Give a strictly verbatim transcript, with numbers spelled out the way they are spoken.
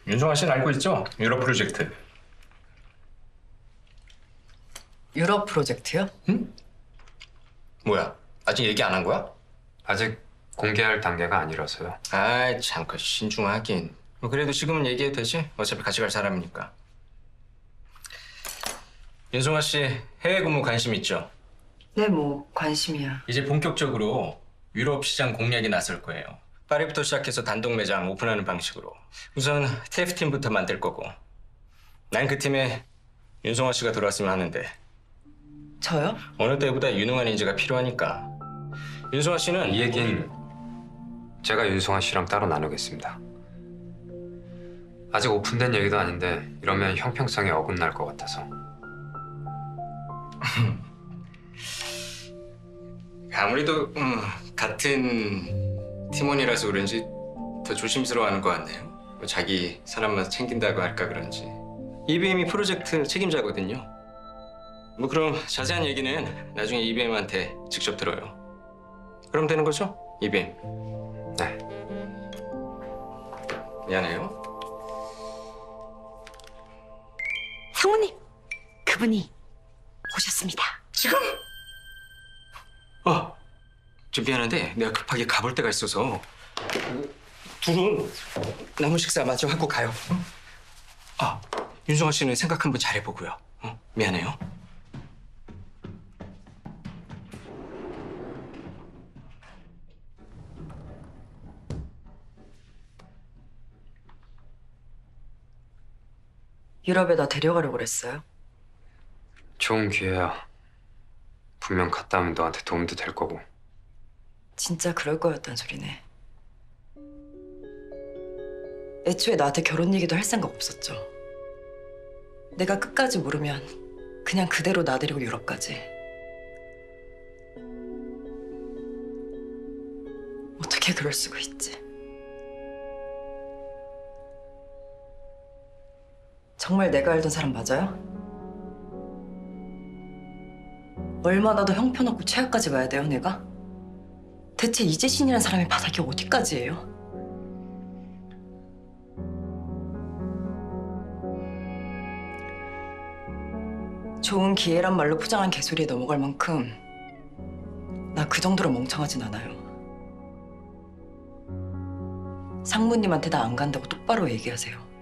윤성아 씨는 알고 있죠? 유럽 프로젝트. 유럽 프로젝트요? 응? 뭐야? 아직 얘기 안 한 거야? 아직 공개할 단계가 아니라서요. 아이 참, 그 신중하긴. 뭐 그래도 지금은 얘기해도 되지? 어차피 같이 갈 사람이니까. 윤성아 씨 해외 근무 관심 있죠? 네, 뭐 관심이야. 이제 본격적으로 유럽 시장 공략이 나설 거예요. 파리부터 시작해서 단독 매장 오픈하는 방식으로. 우선 티에프팀부터 만들 거고. 난 그 팀에 윤성아 씨가 들어왔으면 하는데 저요? 어느 때보다 유능한 인재가 필요하니까. 윤성아 씨는 이 얘긴 제가 윤성아 씨랑 따로 나누겠습니다. 아직 오픈된 얘기도 아닌데 이러면 형평성에 어긋날 것 같아서. 아무래도 음, 같은 팀원이라서 그런지 더 조심스러워하는 것 같네요. 뭐 자기 사람만 챙긴다고 할까 그런지. 이비엠이 프로젝트 책임자거든요. 뭐 그럼 자세한 얘기는 나중에 이비엠한테 직접 들어요. 그럼 되는 거죠? 이비엠. 네. 미안해요. 상무님, 그분이 오셨습니다. 지금? 어, 좀 미안한데 내가 급하게 가볼 데가 있어서 둘은 남은 식사 마저 하고 가요. 어? 아, 윤성아 씨는 생각 한번 잘해보고요. 어? 미안해요. 유럽에 나 데려가려고 그랬어요. 좋은 기회야. 분명 갔다 오면 너한테 도움도 될 거고. 진짜 그럴 거였단 소리네. 애초에 나한테 결혼 얘기도 할 생각 없었죠. 내가 끝까지 모르면 그냥 그대로 나 데리고 유럽까지. 어떻게 그럴 수가 있지? 정말 내가 알던 사람 맞아요? 얼마나 더 형편없고 최악까지 봐야 돼요, 내가? 대체 이재신이라는 사람의 바닥이 어디까지예요? 좋은 기회란 말로 포장한 개소리에 넘어갈 만큼 나 그 정도로 멍청하진 않아요. 상무님한테 나 안 간다고 똑바로 얘기하세요.